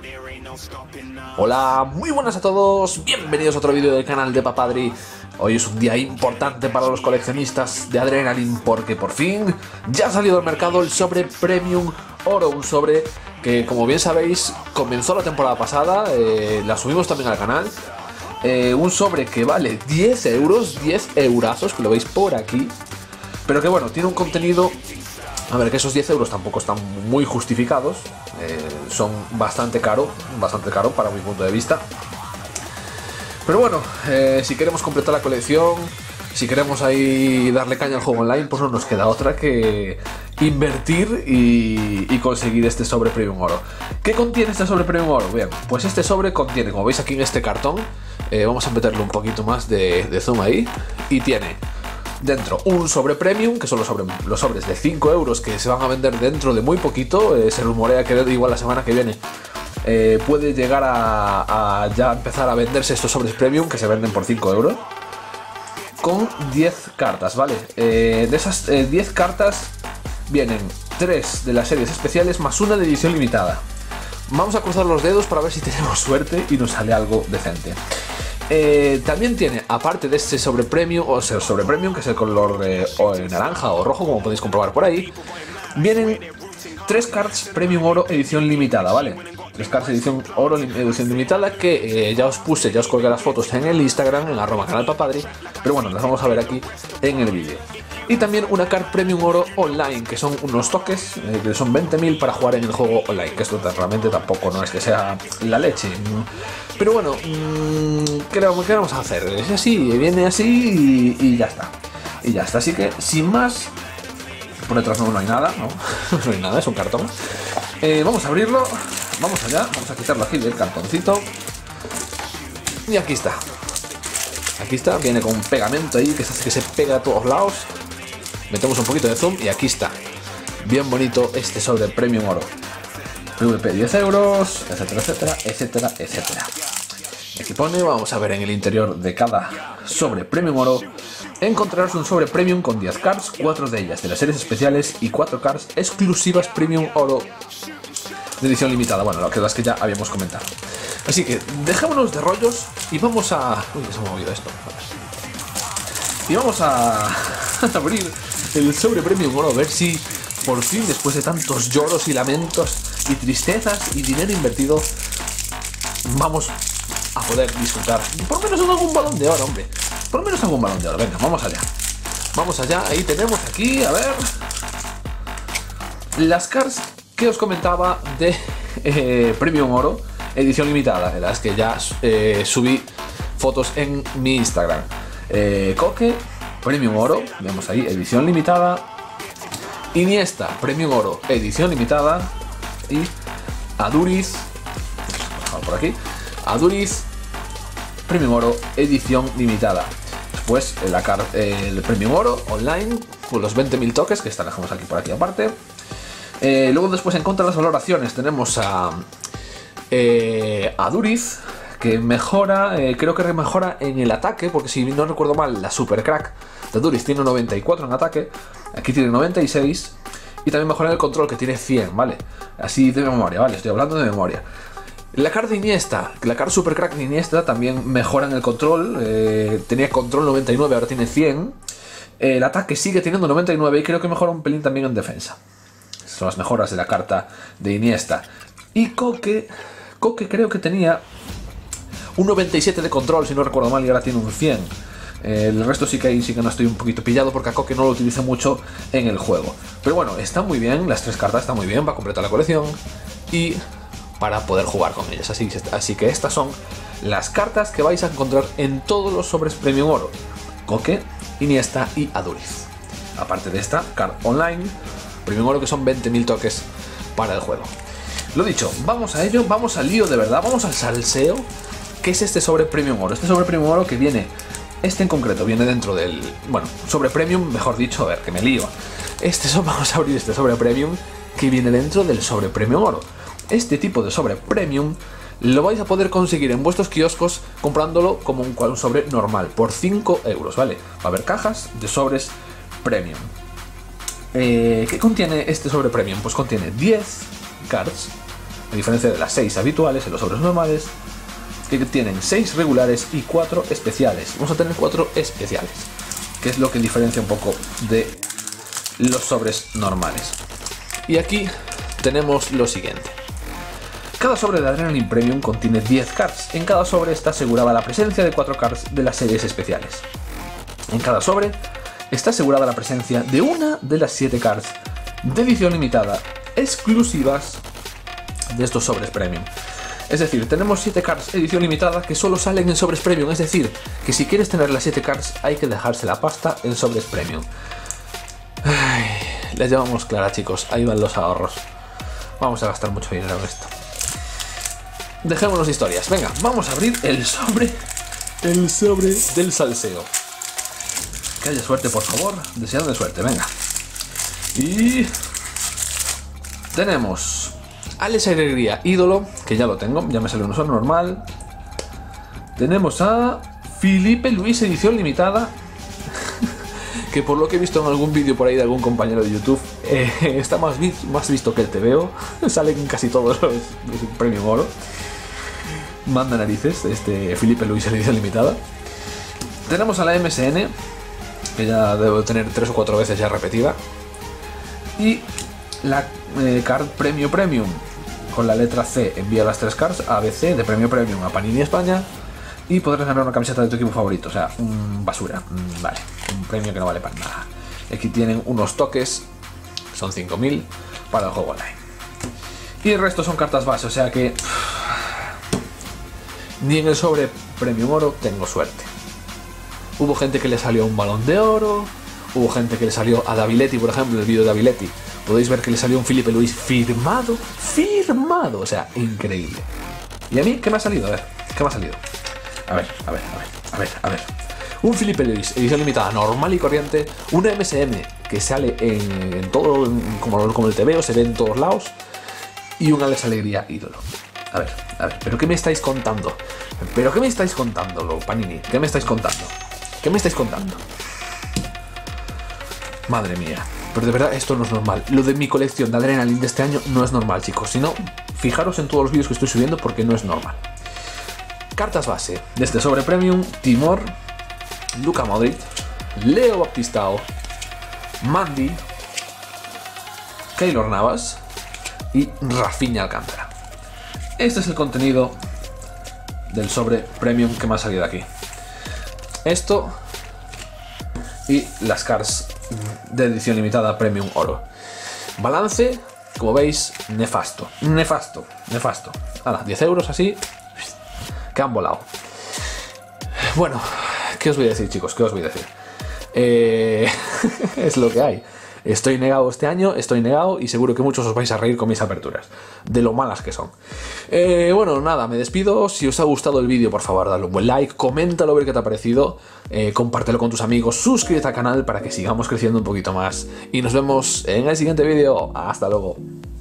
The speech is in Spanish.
Hola, muy buenas a todos, bienvenidos a otro vídeo del canal de Papadri. Hoy es un día importante para los coleccionistas de Adrenaline porque por fin ya ha salido al mercado el sobre Premium Oro, un sobre que, como bien sabéis, comenzó la temporada pasada, la subimos también al canal. Un sobre que vale 10 euros, 10 eurazos, que lo veis por aquí, pero que bueno, tiene un contenido. A ver, que esos 10 euros tampoco están muy justificados, son bastante caro para mi punto de vista. Pero bueno, si queremos completar la colección, si queremos ahí darle caña al juego online, pues no nos queda otra que invertir y conseguir este sobre Premium Oro. ¿Qué contiene este sobre Premium Oro? Bien, pues este sobre contiene, como veis aquí en este cartón, vamos a meterle un poquito más de zoom ahí, y tiene dentro un sobre premium, que son los sobres de 5 euros que se van a vender dentro de muy poquito. Se rumorea que igual la semana que viene puede llegar a ya empezar a venderse estos sobres premium que se venden por 5 euros. Con 10 cartas, ¿vale? De esas 10 cartas vienen 3 de las series especiales más una de edición limitada. Vamos a cruzar los dedos para ver si tenemos suerte y nos sale algo decente. También tiene, aparte de este sobre premium, o sea, sobre premium, que es el color naranja o rojo, como podéis comprobar por ahí, vienen 3 cards Premium Oro edición limitada, ¿vale? 3 cards edición Oro edición limitada que ya os colgué las fotos en el Instagram, en @canalpapadri, pero bueno, las vamos a ver aquí en el vídeo. Y también una card Premium Oro online, que son unos toques, que son 20.000 para jugar en el juego online, que esto realmente tampoco no es que sea la leche. Pero bueno, ¿qué vamos a hacer? Es así, viene así y ya está. Y ya está, así que sin más, por detrás no hay nada, ¿no? No hay nada, es un cartón. Vamos a abrirlo, vamos allá, vamos a quitarlo aquí del cartoncito. Y aquí está. Aquí está, viene con un pegamento ahí que se pega a todos lados. Metemos un poquito de zoom y aquí está. Bien bonito este sobre Premium Oro. PvP 10 euros, etcétera, etcétera, etcétera, etcétera. Aquí pone, vamos a ver en el interior de cada sobre Premium Oro. Encontrarás un sobre Premium con 10 cards, 4 de ellas de las series especiales y 4 cards exclusivas Premium Oro de edición limitada. Bueno, las que ya habíamos comentado. Así que dejémonos de rollos y vamos a... Uy, se me ha movido esto. Y vamos a abrir el sobre Premium Oro, a ver si por fin, después de tantos lloros y lamentos y tristezas y dinero invertido, vamos a poder disfrutar por lo menos algún balón de oro, hombre. Por lo menos algún balón de oro. Venga, vamos allá. Vamos allá, ahí tenemos aquí, a ver, las cards que os comentaba de Premium Oro edición limitada, de las que ya subí fotos en mi Instagram. Koke Premium Oro, vemos ahí, edición limitada. Iniesta Premium Oro edición limitada. Y Aduriz, por aquí, Aduriz Premium Oro edición limitada. Después el Premium Oro online con los 20.000 toques, que esta la dejamos aquí por aquí aparte. Luego después, en contra de las valoraciones, tenemos a Aduriz, que mejora, creo que mejora en el ataque, porque si no recuerdo mal, la Super Crack de Aduriz tiene 94 en ataque, aquí tiene 96, y también mejora en el control, que tiene 100, ¿vale? Así de memoria, ¿vale? Estoy hablando de memoria. La card de Iniesta, la card Super Crack de Iniesta también mejora en el control, tenía control 99, ahora tiene 100, el ataque sigue teniendo 99 y creo que mejora un pelín también en defensa. Son las mejoras de la carta de Iniesta. Y Koke creo que tenía un 97 de control, si no recuerdo mal, y ahora tiene un 100. El resto sí que no estoy un poquito pillado, porque a Koke no lo utilizo mucho en el juego. Pero bueno, está muy bien, las 3 cartas están muy bien para completar la colección y para poder jugar con ellas. Así que estas son las cartas que vais a encontrar en todos los sobres Premium Oro: Koke, Iniesta y Aduriz. Aparte de esta card online Premium Oro, que son 20.000 toques para el juego. Lo dicho, vamos a ello, vamos al lío de verdad, vamos al salseo. ¿Qué es este sobre Premium Oro? Este sobre Premium Oro que viene, este en concreto, viene dentro del... Bueno, sobre Premium, mejor dicho, a ver, que me lío. Vamos a abrir este sobre Premium que viene dentro del sobre Premium Oro. Este tipo de sobre Premium lo vais a poder conseguir en vuestros kioscos comprándolo como un sobre normal, por 5 euros, ¿vale? Va a haber cajas de sobres Premium. ¿Qué contiene este sobre Premium? Pues contiene 10 cards a diferencia de las 6 habituales en los sobres normales, que tienen 6 regulares y 4 especiales. Vamos a tener 4 especiales, que es lo que diferencia un poco de los sobres normales. Y aquí tenemos lo siguiente. Cada sobre de Adrenaline Premium contiene 10 cards. En cada sobre está asegurada la presencia de 4 cards de las series especiales. En cada sobre está asegurada la presencia de una de las 7 cards de edición limitada exclusivas de estos sobres premium. Es decir, tenemos 7 cards edición limitada que solo salen en sobres premium. Es decir, que si quieres tener las 7 cards hay que dejarse la pasta en sobres premium. Ay, les llevamos clara, chicos. Ahí van los ahorros. Vamos a gastar mucho dinero en esto. Dejémonos historias. Venga, vamos a abrir el sobre del salseo. Que haya suerte, por favor. Deseando suerte, venga. Y tenemos Alex Alegría, ídolo, que ya lo tengo, ya me salió un solo normal. Tenemos a Filipe Luis, edición limitada, que por lo que he visto en algún vídeo por ahí de algún compañero de YouTube, está más visto que el TVO. Salen casi todos los premium oro. Manda narices, Filipe Luis, edición limitada. Tenemos a la MSN, que ya debo tener 3 o 4 veces ya repetida. Y la card Premio Premium, con la letra C, envía las 3 cards ABC de Premio Premium a Panini España y podrás ganar una camiseta de tu equipo favorito. O sea, basura, vale, un premio que no vale para nada. Aquí tienen unos toques, son 5000 para el juego online. Y el resto son cartas base, o sea que ni en el sobre Premium Oro tengo suerte. Hubo gente que le salió un balón de oro, hubo gente que le salió a Daviletti, por ejemplo, en el vídeo de Daviletti. Podéis ver que le salió un Filipe Luis firmado, o sea, increíble. ¿Y a mí qué me ha salido? A ver, ¿qué me ha salido? A ver. Un Filipe Luis, edición limitada, normal y corriente. Una MSM que sale en todo, como el TVO, se ve en todos lados. Y un Alex Alegría, ídolo. A ver, ¿pero qué me estáis contando? Panini? ¿Qué me estáis contando? Madre mía. Pero de verdad esto no es normal. Lo de mi colección de Adrenaline de este año no es normal, chicos. Si no, fijaros en todos los vídeos que estoy subiendo porque no es normal. Cartas base de este sobre premium: Timor, Luka Modric, Leo Baptistao, Mandy, Keylor Navas y Rafinha Alcántara. Este es el contenido del sobre premium que me ha salido de aquí. Esto y las cards de edición limitada Premium Oro. Balance, como veis, nefasto. Ahora, 10 euros así, que han volado. Bueno, ¿qué os voy a decir, chicos? Es lo que hay. Estoy negado este año, y seguro que muchos os vais a reír con mis aperturas, de lo malas que son. Bueno, nada, me despido. Si os ha gustado el vídeo, por favor, dale un buen like, coméntalo a ver qué te ha parecido, compártelo con tus amigos, suscríbete al canal para que sigamos creciendo un poquito más. Y nos vemos en el siguiente vídeo. Hasta luego.